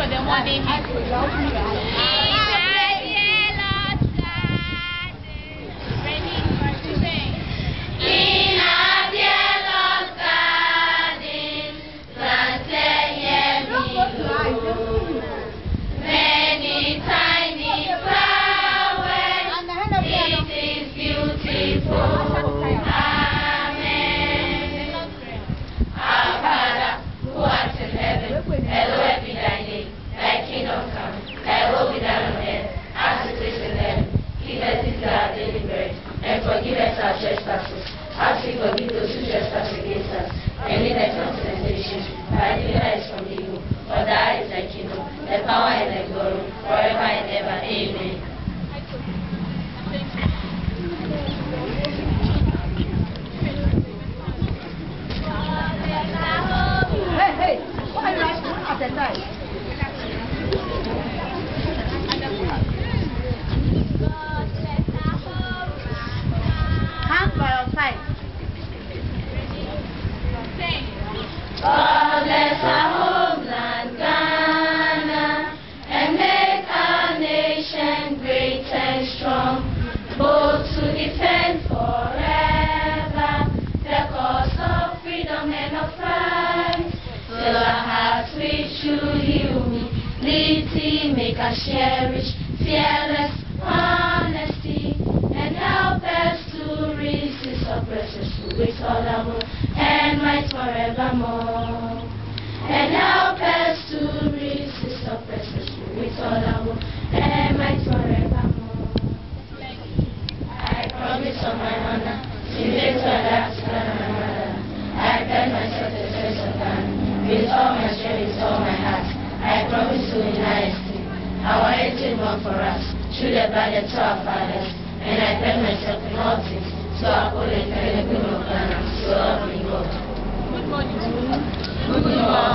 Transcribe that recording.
the morning. Forgive us our trespasses, as we forgive those who trespass against us. And lead us not into temptation, but deliver us from evil. For thine is the kingdom, the power, and the glory, forever and ever. Amen. Hey, what are you writing at the time? Hands by your side. God bless our homeland, Ghana, and make our nation great and strong, both to defend forever the cause of freedom and of right. Fill our hearts with true humility, make us cherish fearless honesty, and help us to resist oppressors with all our will and might forevermore. And help us to resist oppressors with all our will and might forevermore. I promise on my honor to make to adapt to my mother. I pledge myself to the service of God with all my strength, with all my heart. I promise to in high esteem our heritage won for us through the blood of our fathers. And I pledge myself in all things to uphold and defend the good of Ghana, so help me God. Good morning. Good morning.